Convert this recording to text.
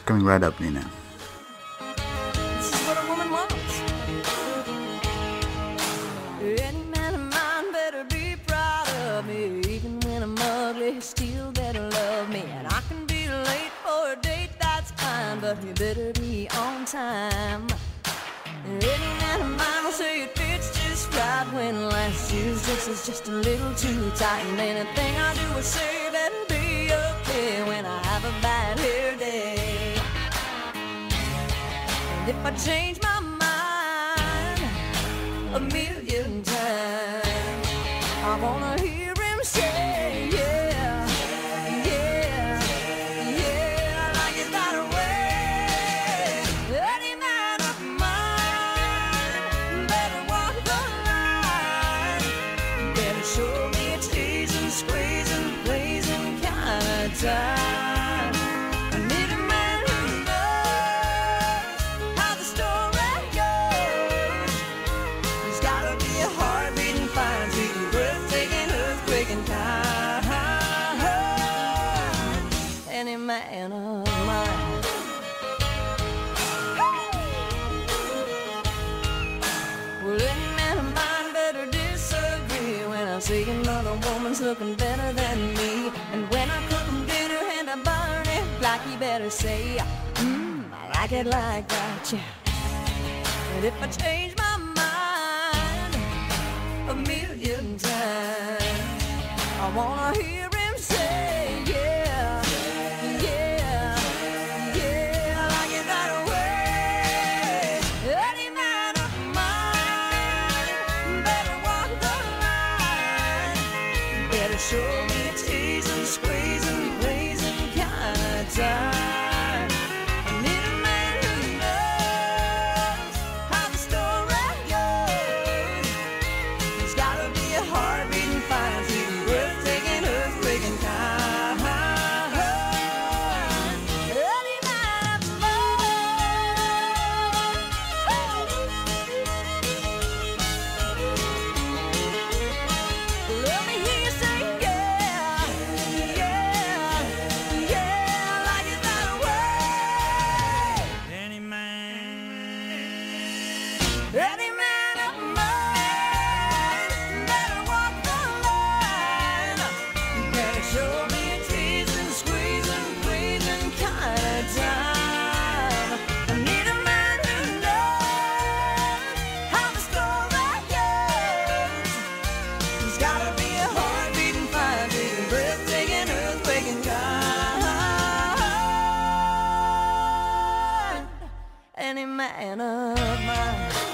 coming right up, Nina. This is what a woman wants. Any man of mine better be proud of me. Even when I'm ugly, he still better love me. And I can be late for a date, that's fine, but he better be on time. Any man of mine will say it fits just right when last year's dress is just a little too tight. And anything I do or say better be okay when I have a bad hair day. And if I change my mind a million times, I wanna hear him say, yeah, yeah, yeah, I like it that way. Any man of mine better walk the line, better show me a teasing, squeezing, blazing kind of time. I need a man who knows how the story goes. He's gotta be a heart-beating, fine-beating, breathtaking, earthquaking kind. Any man of mine. Well, any man of mine better disagree when I see another woman's looking better than me. And when I cook him dinner and I burn it like, he better say, I like it like that, yeah. And if I change my mind a million times, I wanna hear him say, yeah, yeah, yeah, I like it that way. Any man of mine better walk the line, better show me a teasing, squeezing, blazing kind of time. I need a man who knows how the story goes. He's gotta be a heart-beating, fine-beating, breathtaking, earthquaking kind. Any man of mine. Let me hear you say, yeah, yeah, yeah, I like it that way. Any man of mine better walk the line, better show me a teasing, squeezing, pleasing kind of time. I need a man who knows how the story goes. He's gotta be a heart-beating, fire-beating, breathtaking, earthquaking kind. Any man of mine.